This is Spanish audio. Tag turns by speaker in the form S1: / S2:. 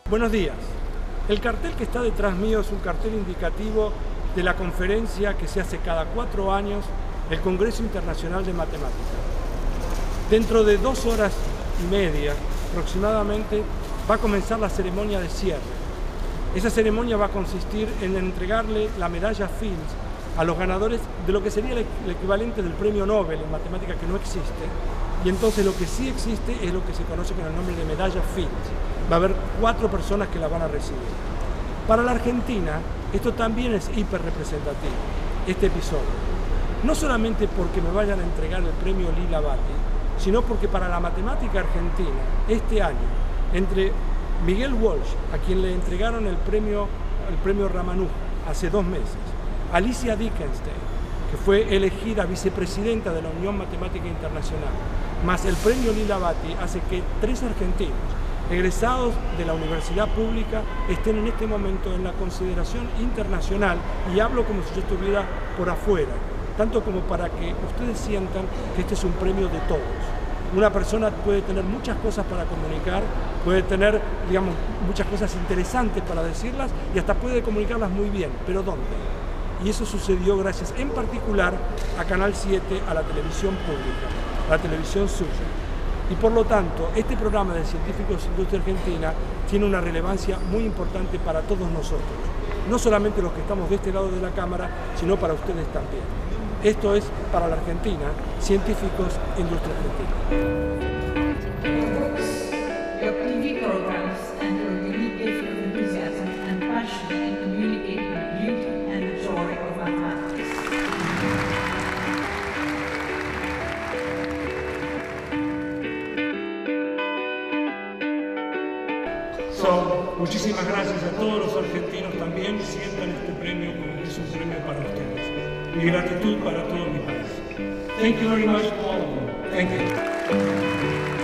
S1: Buenos días. El cartel que está detrás mío es un cartel indicativo de la conferencia que se hace cada 4 años, el Congreso Internacional de Matemática. Dentro de 2 horas y media aproximadamente va a comenzar la ceremonia de cierre. Esa ceremonia va a consistir en entregarle la medalla Fields a los ganadores de lo que sería el equivalente del premio Nobel en matemática, que no existe. Y entonces lo que sí existe es lo que se conoce con el nombre de medalla Fields. Va a haber 4 personas que la van a recibir. Para la Argentina, esto también es hiper representativo, este episodio. No solamente porque me vayan a entregar el premio Lila Bati, sino porque para la matemática argentina, este año, entre Miguel Walsh, a quien le entregaron el premio Ramanujan hace 2 meses, Alicia Dickenstein, que fue elegida vicepresidenta de la Unión Matemática Internacional, más el premio Lila Bati, hace que 3 argentinos egresados de la universidad pública estén en este momento en la consideración internacional, y hablo como si yo estuviera por afuera, tanto como para que ustedes sientan que este es un premio de todos. Una persona puede tener muchas cosas para comunicar, puede tener, digamos, muchas cosas interesantes para decirlas y hasta puede comunicarlas muy bien, pero ¿dónde? Y eso sucedió gracias en particular a Canal 7, a la televisión pública, a la televisión suya. Y por lo tanto, este programa de Científicos de Industria Argentina tiene una relevancia muy importante para todos nosotros. No solamente los que estamos de este lado de la cámara, sino para ustedes también. Esto es, para la Argentina, Científicos de Industria Argentina. Muchísimas gracias a todos los argentinos también. Sientan este premio como que es un premio para ustedes. Mi gratitud para todo mi país. Thank you very much, all of you. Thank you.